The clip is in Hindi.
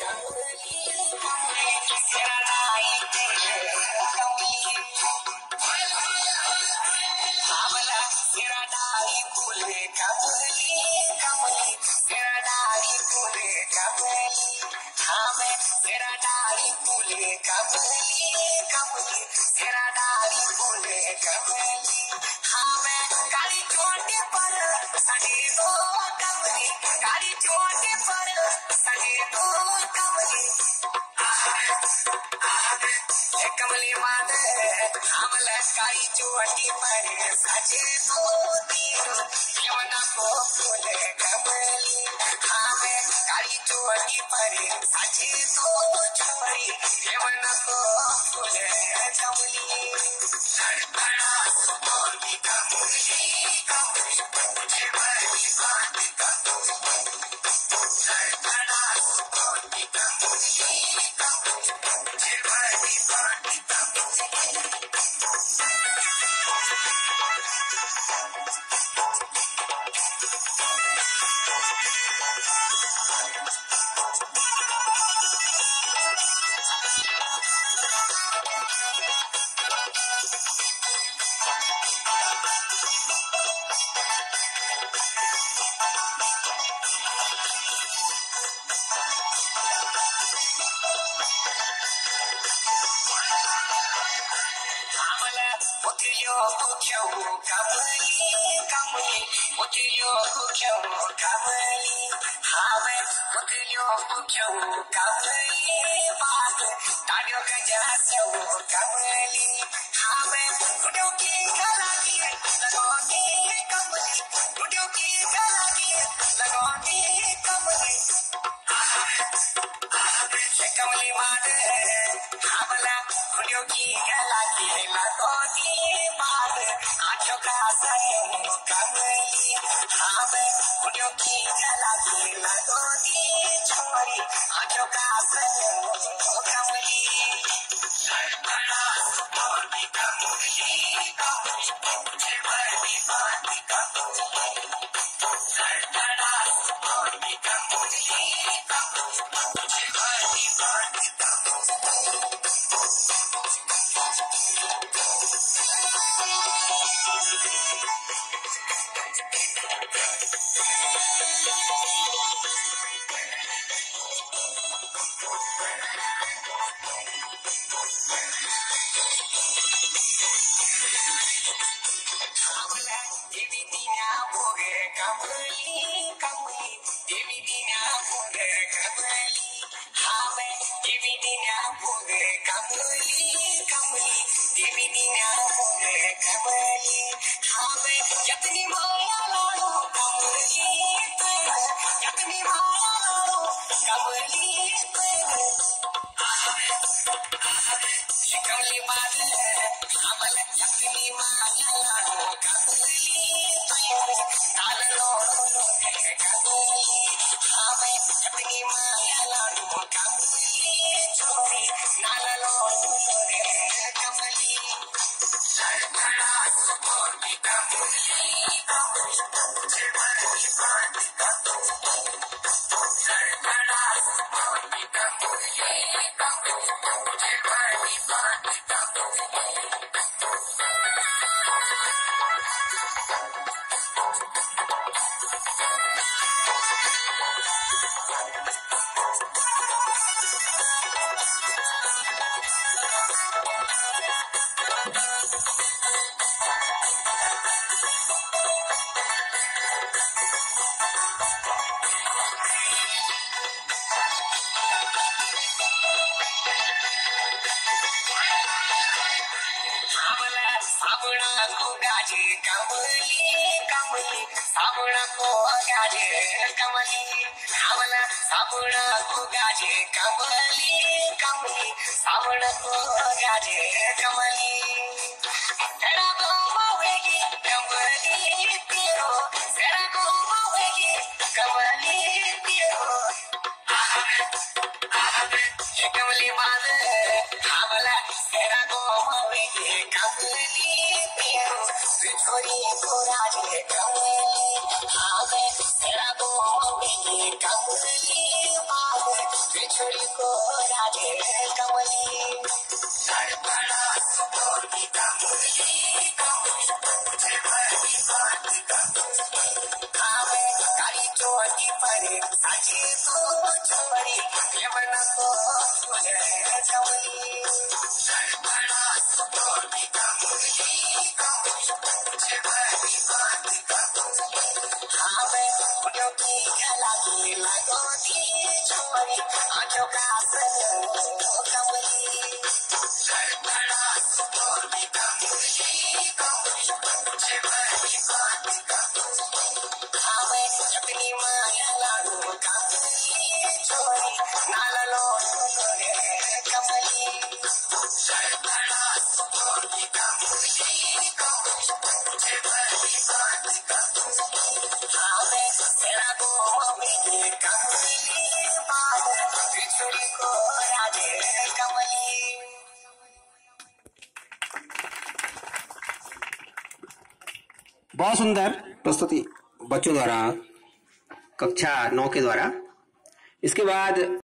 कमली माद हमला काई चोटी पर सजे मोती यमुना को फूल कमली हमें काई चोटी पर सजे तो छोरी यमुना को फूल कमली बड़ा बोल की कमली मुझे बड़ी बात का बड़ा बोल की कमली मुझे बड़ी बात कमली माद हमला खुलियो की गला की लगोनी बात आंखों का सनम कमली हमें खुलियो की गला की लगोनी छोरी आंखों का सनम कमली बड़ा बोल की कमली मुझे बड़ी बात का बड़ा बोल की कमली मुझे बड़ी बात बिछड़ी को राधे कमली बड़ा सुपोती कमली मुझे बड़ी बात आवे काली चोटी पर साची को छोड़ी लेवन को तुझे कमली बड़ा सुपोती कमली मुझे बड़ी बात आवे उड़ो की गला की लगो थी छोड़ी आंखों का सन कमली बड़ा सुपोती कमली मुझे बड़ी बात आवे अपनी माया लागू कमली छोड़ी नालो रे कमली बड़ा सुपोती कमली मुझे बड़ी बात आवे तेरा को मेरी कमली बात बिछड़ी को राधे कमली। बहुत सुंदर प्रस्तुति बच्चों द्वारा, कक्षा 9 के द्वारा। इसके बाद